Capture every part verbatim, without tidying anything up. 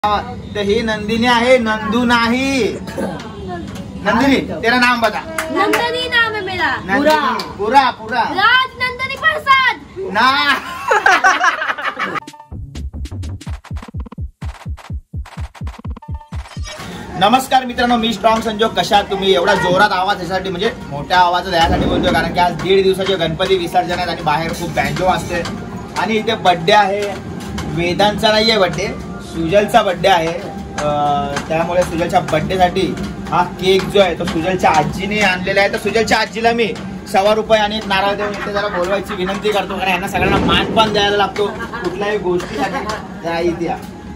तो ही नंदिनी आहे, नंदू नाही। नंदिनी तेरा नाम बता। नंदिनी नाम है मेरा। पूरा पूरा पूरा राज नंदिनी प्रसाद ना। नमस्कार मित्रांनो, मी स्ट्रॉंग संजोग। कशा तुम्ही? एवढा जोरात आवाज यासाठी म्हणजे मोठ्या आवाजात यासाठी बोलतोय कारण की आज दीड दिवसाचे गणपती विसर्जन आहेत आणि बाहेर खूप बँजो वाजते आणि इथे बर्थडे आहे। वेदांचा नाहीये बर्थडे, सुजलचा बर्थडे आहे। त्यामुळे सुजलच्या बर्थडे साठी हा केक जो आहे तो सुजलच्या आजीने आणलेला आहे। तर सुजलच्या आजीला मी सव्वा रुपये आणि एक नारळ देऊन इथे जरा बोलवायची विनंती करतो कारण यांना सगळ्यांना मानपान द्यायला लागतो कुठल्याही गोष्टीसाठी। आई द्या,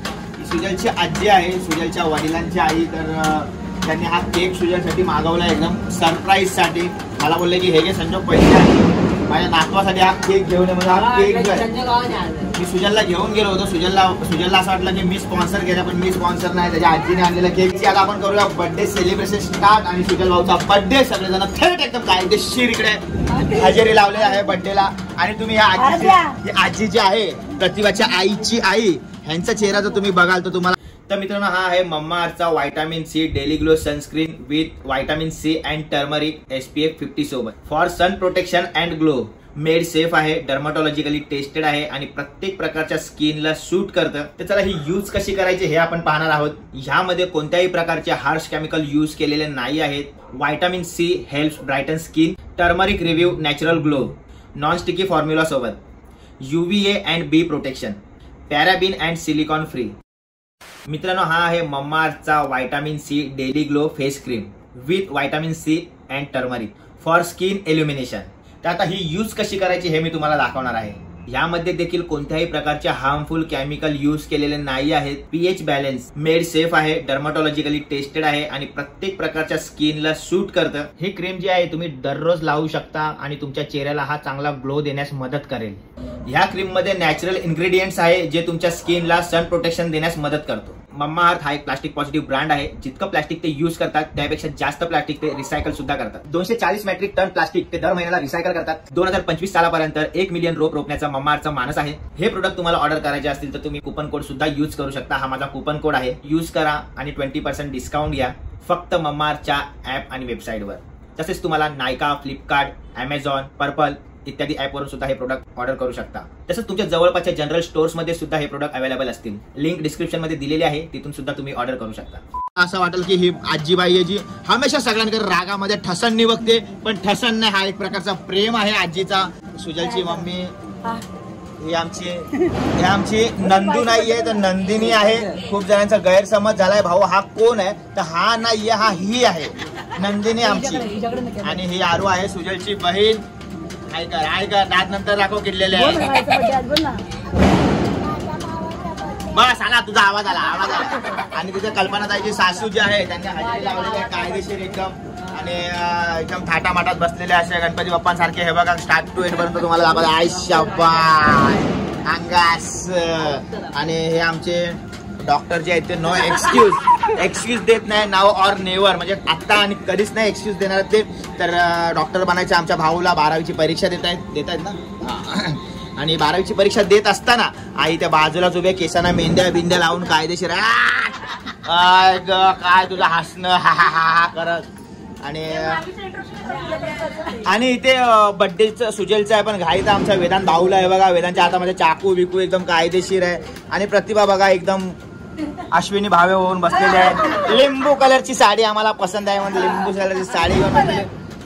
सुजलची आजी आहे, सुजलच्या वडिलांची आई। तर त्यांनी हा केक सुजलसाठी मागवला एकदम सरप्राईज साठी। मला बोलले की हे घे संजोग पैसे माझ्या नातवासाठी हा केक घेऊन ये। म्हणजे हा केक जो आहे मी सुजलला घेऊन गेलो होतो। सुजलला सुजलला असं वाटलं की मी स्पॉन्सर केला, पण मी स्पॉन्सर नाही, त्याच्या आजीने आणलेला केकची आता आपण करूया बर्थडे सेलिब्रेशन स्टार्ट। आणि सुजल भाऊचा बर्थडे सगळेजण थेट एकदम कायदेशीर इकडे हजेरी लावले आहे बर्थडेला। आणि तुम्ही या आजीची ही आजी जी आहे प्रतिभाची आईची आई, ह्यांचा चेहरा जर तुम्ही बघाल तर तुम्हाला। तर मित्रांनो, हा आहे मम्मा अर्थचा vitamin C daily glow sunscreen with vitamin C and turmeric SPF fifty सोबत for sun protection and glow. Made safe आहे, डर्माटॉलॉजिकली टेस्टेड आहे आणि प्रत्येक प्रकारच्या स्किनला सूट करतं। तर चला ही यूज कशी करायची हे आपण पाहणार आहोत। ह्यामध्ये कोणत्याही प्रकारचे हार्श केमिकल यूज केलेले नाही आहेत। Vitamin C helps brighten skin, turmeric review natural glow, non sticky formula सोबत, UVA and B protection, paraben and silicone free. मित्रांनो, हा आहे मम्मा अर्थचा vitamin C daily glow face cream with vitamin C and turmeric for skin illumination. तर आता ही use कशी करायची हे मी तुम्हाला दाखवणार आहे। यामध्ये देखील कोणत्याही प्रकारचे हार्मफुल केमिकल यूज केलेले नाही आहेत। पीएच बॅलन्स, मेड सेफ आहे, डर्माटॉलॉजिकली टेस्टेड आहे आणि प्रत्येक प्रकारच्या स्किनला सूट करतं। ही क्रीम जी आहे तुम्ही दररोज लावू शकता आणि तुमच्या चेहऱ्याला हा चांगला ग्लो देण्यास मदत करेल। ह्या क्रीम मध्ये नॅचरल इन्ग्रेडियंट्स आहे जे तुमच्या स्किनला सन प्रोटेक्शन देण्यास मदत करतो। मम्मा अर्थ हा एक प्लास्टिक पॉझिटिव्ह ब्रँड आहे। जितकं प्लास्टिक ते यूज करतात त्यापेक्षा जास्त प्लास्टिक ते रिसायकल सुद्धा करतात। दोनशे चाळीस मेट्रिक टन प्लास्टिक ते दर महिन्याला रिसायकल करतात। दोन हजार पंचवीस सालापर्यंत एक मिलियन रोप रोपण्याचा मम्मा अर्थचा मानस आहे। हे प्रोडक्ट तुम्हाला ऑर्डर करायचे असतील तर तुम्ही कुपन कोड सुद्धा यूज करू शकता। हा माझा कुपन कोड आहे, यूज करा आणि ट्वेंटी पर्सेंट डिस्काउंट घ्या फक्त मम्मा अर्थच्या ऍप आणि वेबसाईटवर। तसेच तुम्हाला नायका, फ्लिपकार्ट, अमेझॉन, पर्पल इत्यादी ऍपवरून सुद्धा हे प्रोडक्ट ऑर्डर करू शकता। तसंच तुमच्या जवळपासच्या जनरल स्टोर्स मध्ये सुद्धा हे प्रोडक्ट अवेलेबल असतील। लिंक डिस्क्रिप्शन मध्ये दिलेली आहे, तिथून सुद्धा तुम्ही ऑर्डर करू शकता। असं वाटेल की ही आजीबाई आहे जी हमेशा सगळ्यांकडे रागामध्ये ठसन निवगते, पण ठसन नाही, हा एक प्रकारचा प्रेम आहे आजीचा। सुजलची मम्मी ही आमची ही आमची नंदू नाहीये तर नंदिनी आहे। खूप जणांचा गैरसमज झालाय, भाऊ हा कोण आहे, तर हा नाहीये, हा ही आहे नंदिनी आमची। आणि ही आरू आहे सुजलची बहीण। ऐका ऐका दात नंतर दाखव किडलेले आहे। बस आला तुझा आवाज आला आवाज आला। आणि तिथे कल्पना ताईची सासू जी आहे त्यांनी हजेरी लावलेली आहे कायदेशीर एकदम आणि एकदम थाटामाटात बसलेले असे गणपती बाप्पांसारखे। हे बघा स्टार्ट टू एंड पर्यंत तुम्हाला दाखवत आहे शाबास अंगास। आणि हे आमचे डॉक्टर जे आहेत ते नो एक्सक्यूज एक्सक्यूज देत नाही, नाव ऑर नेवर, म्हणजे आता आणि कधीच नाही एक्सक्यूज देणार ते। तर डॉक्टर बनायचे आमच्या भाऊला बारावीची परीक्षा देत आहेत देत आहेत ना। आणि बारावीची परीक्षा देत असताना आई त्या बाजूला उभ्या केसांना मेंद्या बिंद्या लावून कायदेशीर काय तुझं हसणं हा हा हा करत। आणि आणि इथे बड्डेचं सुजलचं आहे पण घाईचा आमचा वेदांत भाऊला आहे बघा। वेदांच्या हातामध्ये चाकू बिकू एकदम कायदेशीर आहे। आणि प्रतिभा बघा एकदम अश्विनी भावे होऊन बसलेले आहे। लिंबू कलरची साडी आम्हाला पसंत आहे म्हणजे लिंबू कलरची साडी घेऊन बसलेली।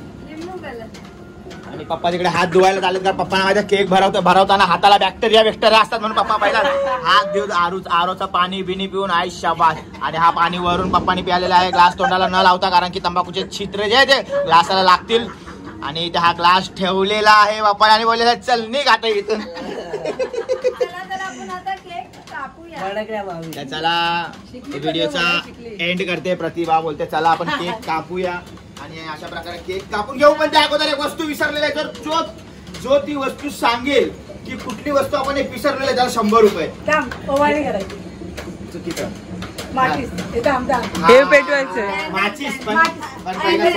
आणि पप्पा तिकडे हात धुवायला चालले कारण पप्पांना माझ्या केक भरवतो भरवताना हाताला बॅक्टेरिया बॅक्टेरिया असतात म्हणून पप्पा पहिला हात देऊन आरू आरोचं पाणी बिनी पिऊन आई शाबास। आणि हा पाणी वरून पप्पानी प्यालेला आहे, ग्लास तोंडाला न लावता कारण की तंबाखूचे छिद्र जे ते ग्लासाला लागतील। आणि इथे हा ग्लास ठेवलेला आहे पप्पाने आणि बोललेला चल निघ आता इथून। चला व्हिडिओचा एंड करते। प्रतिभा बोलते चला आपण केक कापूया आणि अशा प्रकारे केक कापून घेऊ। पण त्या अगोदर एक वस्तू विसरलेली आहे, तर जो जो ती वस्तू सांगेल की कुठली वस्तू आपण एक विसरलेली आहे त्याला शंभर रुपये। चुकीचं हे पेटवायचं माचीस पण पहिला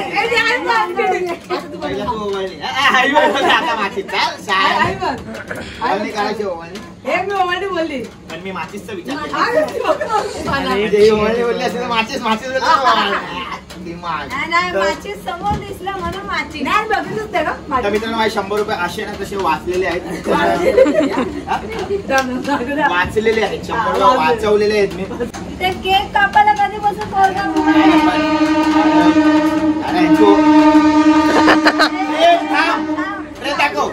तू ओवाळली आता माचीस चाल करायची ओवाळणी। हे मी ओवाळणी बोलली मी माचीसचा विचार बोलली असेल माचीस माचीस तर मित्रांनो माझे शंभर रुपये असे ना तसे वाचलेले आहेत वाचलेले आहेत शंभर रुपये वाचवलेले आहेत मी केक कापायला कधीपासून दाखव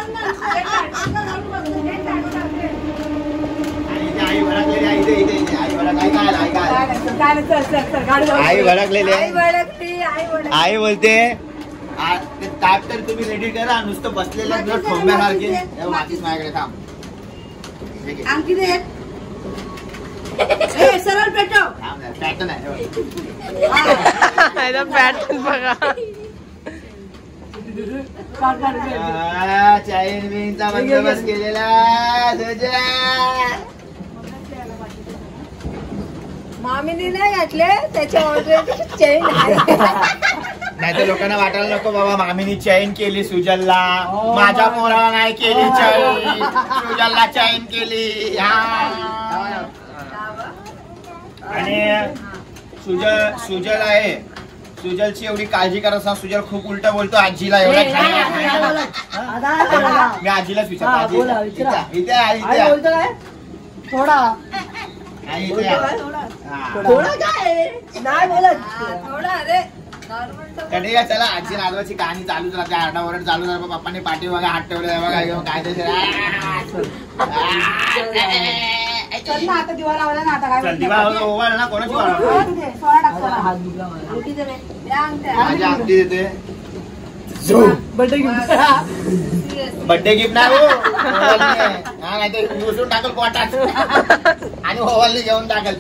आई भडकलेली आई इथे इथे इथे आई भडक आई काय आई भडकलेली आई बोलते ताट तर तुम्ही रेडी करा नुसतं बसलेलं ठोंब्यासारखे माचीस माझ्याकडे थांब सरळ पेटव पॅटर्न आहे पॅटर्न बघा चाईन बीनचा बंदोबस्त केलेला मामीने नाही घातले त्याच्या ऑलरेडी चेन नाही तर लोकांना वाटायला नको बाबा मामीनी चैन केली सुजलला माझ्या पोराला नाही केली चैन सुजलला चैन केली आणि सुजल सुजल आहे सुजलची एवढी काळजी करत असताना सुजल खूप उलट बोलतो आजीला एवढा मी आजीलाच विचारतो थोडा कधी चला आजी नादवाची कहाणी चालूच राहते आरडाओरड चालू राहते पप्पाने पाठी बघा हात ठेवले बघा काय आता दिवा लावला ना आता काय दिवा ओवाळ ना कोणाची माझी आमटी देते बर्थडे गिफ्ट बर्थडे गिफ्ट नाही हो नाही ते घुसून टाकल पोटात आणि ओवाळली घेऊन टाकल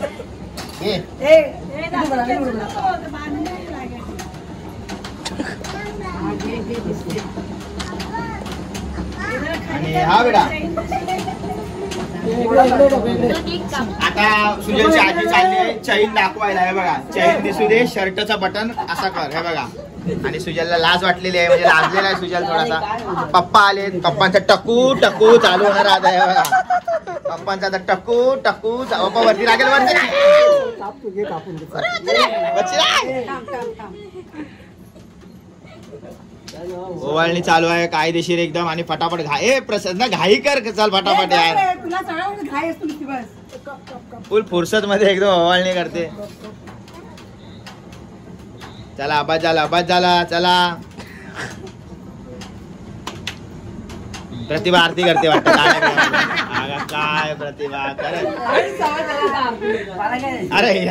आणि हा बेटा आता सुजलची आजी चालली आहे चैन दाखवायला आहे बघा चैन दिसू दे शर्टचा बटन असा कर हे बघा आणि सुजलला लाज वाटलेली आहे म्हणजे लाजलेला आहे सुजल थोडासा पप्पा आले पप्पांचा टकू टकू चालू होणार आता हे बघा पप्पांचा आता टकू टकू पप्पा वरती लागेल वरती ओवाळणी चालू आहे कायदेशीर एकदम आणि फटाफट घाई प्रसन्न घाई कर चल फटाफट यार फुल फुरसत मध्ये एकदम ओवाळणी करते चला आबाज झाला आबाज झाला चला प्रतिभा आरती करते वाटतं काय प्रतिभा कर अरे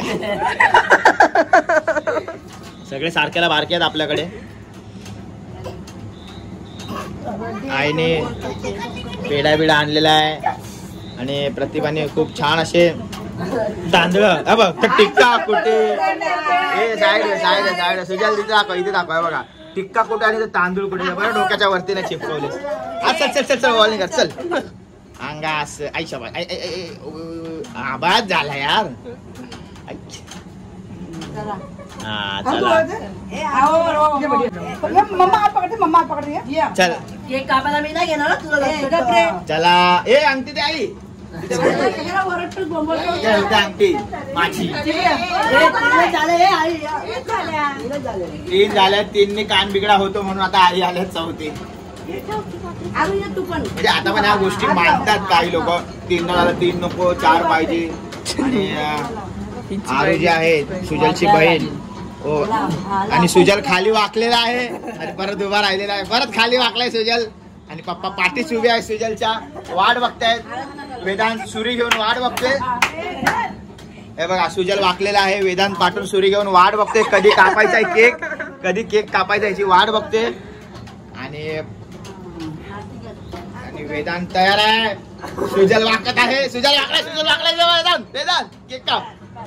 सगळे सारख्याला बारके आहेत आपल्याकडे आईने पेढा बिडा आणलेला आहे आणि प्रतिभाने खूप छान असे तांदूळ बघ टिक्का कुठे हे साईड साईड साईड सुजल तिथे दाखव इथे दाखव बघा टिक्का कुठे आणि तांदूळ कुठे बरं डोक्याच्या वरतीने चिपकवले चल चल चल चल वॉलिंग कर चल अंगास आई शाबास आवाज झाला यार हा चला चल केक कापायला मी नाही घेणार चला ए अंगठी दे आई अंगठी माझी तीन झाल्या तीन कान बिगडा होतो म्हणून आता आई आल्या चौथी म्हणजे आता पण ह्या गोष्टी मानतात काही लोक तीन झालं तीन नको चार पाहिजे आणि आरू जी आहे सुजलची बहीण हो आणि सुजल खाली वाकलेला आहे आणि परत उभा राहिलेला आहे परत खाली वाकलाय सुजल आणि पप्पा पाठीच उभे आहे सुजलच्या वाट बघतायत वेदांत सुरी घेऊन वाट बघते हे बघा सुजल वाकलेला आहे वेदांत पाठून सुरी घेऊन वाट बघते कधी कापायचा आहे केक कधी केक कापायचा याची वाट बघते आणि आणि वेदांत तयार आहे सुजल वाकत आहे सुजल वाकलाय सुजल वाकलाय वेदांत वेदांत केक काप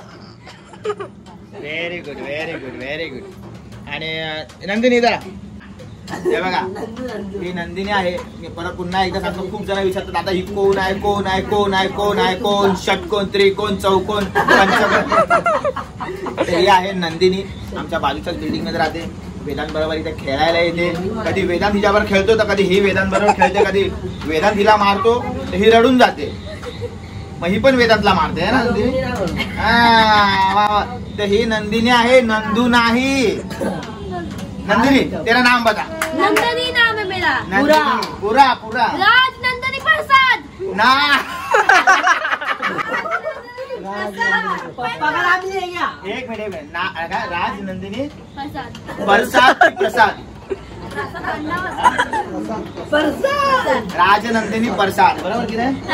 very good very good very good आणि नंदिनी जरा हे बघा ही नंदिनी आहे मी परत पुन्हा एकदा सांगतो खूप जण विचारतात आता ही कोण आहे कोण आहे कोण आहे कोण आहे कोण षटकोन त्रिकोण चौकोन पंचकोन ही आहे नंदिनी आमच्या बाजूच्याच बिल्डिंग मध्ये राहते वेदांत बरोबर इथे खेळायला येते कधी वेदांत हिच्याबरोबर खेळतो तर कधी ही वेदांत बरोबर खेळते कधी वेदांत हिला मारतो तर ही रडून जाते मग ही पण वेदांतला मारते है ना नंदिनी? हा, वा, वा. तर ही नंदिनी आहे, नंदू नाही. नंदिनी तेरा नाम बता. नंदनी नाम है मेरा. नंदिनी, पूरा पूरा राज नंदनी प्रसाद. ना. एक मिनिट एक मिनिट ना, काय? राज नंदिनी प्रसाद. प्रसाद की प्रसाद? राज नंदिनी प्रसाद बरोबर की नाही?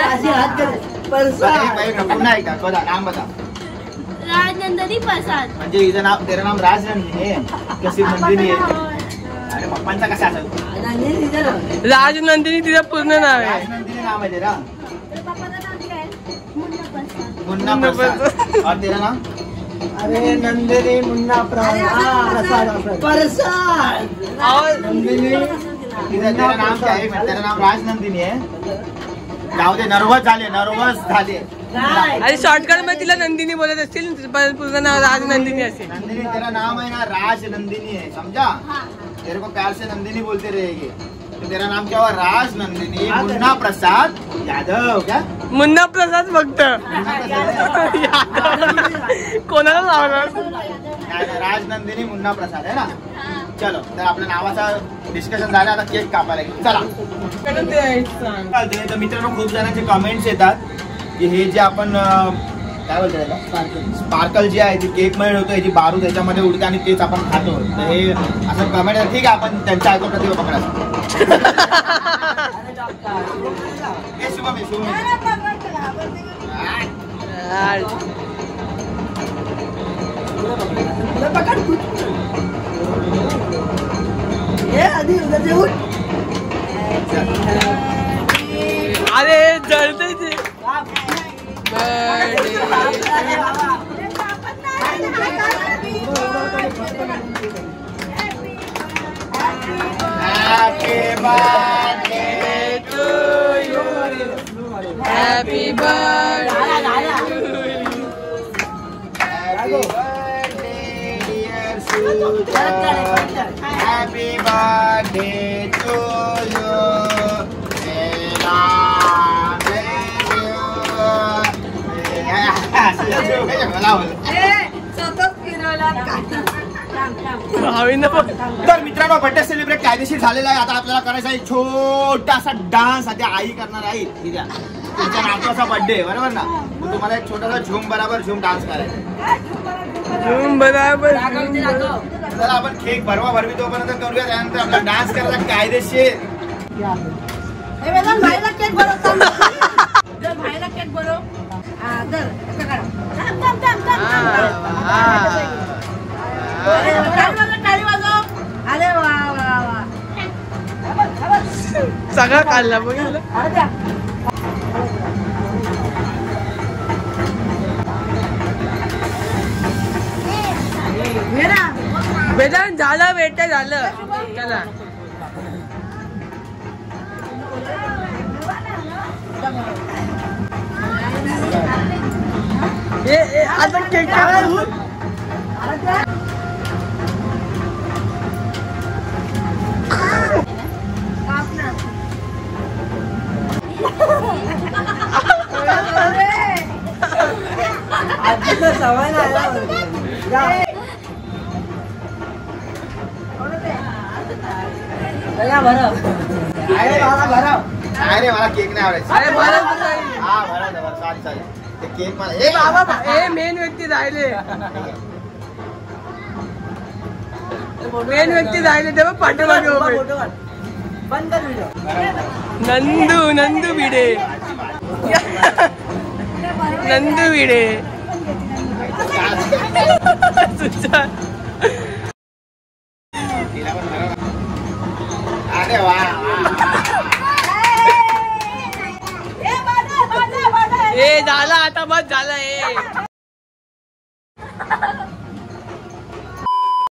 पुन्हा एकदा बघा नाम बता. राज नंदनी प्रसाद. म्हणजे हिचं नाव, तेरा नाम राज नंदिनी आहे कशी नंदिनी आहे? अरे पप्पांचा कसा असेल? राज नंदिनी तिचं पूर्ण नाव राज आहे. नंदिनी नाम आहे तेरा. पप्पाचं नाव काय? मुन्ना प्रसाद. मुन्ना प्रसाद. और तेरा नाम? अरे नंदिनी मुन्ना प्रसाद प्रसाद नंदिनी. तिचं तेरा नाम काय आहे? तेरा नाम राज नंदिनी आहे. जाऊ दे, नर्वस झाले नर्वस झाले. आणि शॉर्टकट मध्ये तिला नंदिनी बोलत असतील, पण पूर्ण नाव राज नंदिनी असेल. नंदिनी तेरा नाम है ना राज नंदिनी है, समझा? तेरे को प्यार से नंदिनी बोलते रहेगी. तो तेरा नाम क्या हुआ? राज नंदिनी मुन्ना प्रसाद यादव. क्या मुन्ना प्रसाद फक्त कोणाला लावणार? राज नंदिनी मुन्ना प्रसाद है ना. चलो, तर आपल्या नावाचा डिस्कशन झालं, आता केक कापायला गेलो. चला. तर मित्रांनो, खूप जणांचे कमेंट्स येतात की हे जे आपण काय बोलतो त्याला, स्पार्कल जे आहे ती केक मध्ये होतं, याची बारू त्याच्यामध्ये उडते आणि तेच आपण खातो. तर हे असं कमेंट आहे. ठीक आहे, आपण त्यांच्या ऐकून प्रतिभा पकडायचं. हे शुभम आहे, शुभम अरे जळते ते. Happy birthday to you. Happy birthday. Happy birthday dear Suja. Happy birthday to you. तर मित्रांनो, बर्थडे सेलिब्रेट कायदेशीर झालेला आहे. आता आपल्याला करायचा आहे छोटासा डान्स. आता आई करणार आहे. तुमच्या नातवाचा बर्थडे बरोबर ना, मग तुम्हाला एक छोटासा झूम बराबर झूम डान्स करायचा. झूम बराबर. चला आपण केक भरवा भरवी तोपर्यंत करूया, त्यानंतर आपला डान्स करायचा कायदेशीर. भाईला केक बनव. भाईला केक बनव. अरे वा वा वा. सगळं काढला बघितलं. बेटा झालं, बेटा झालं. चला ए आता केक सवय अरे मला केक नाही आवडायचं. अरे बरं हा बरं सॉरी सॉरी. ते केक मला ए बाबा, ए मेन व्यक्ती राहिले. मेन व्यक्ती राहिले तेव्हा पाठीमागे उभे. नंदू नंदू भिडे. नंदू भिडे. अरे वा. ए झाला आता, बस झालं. ए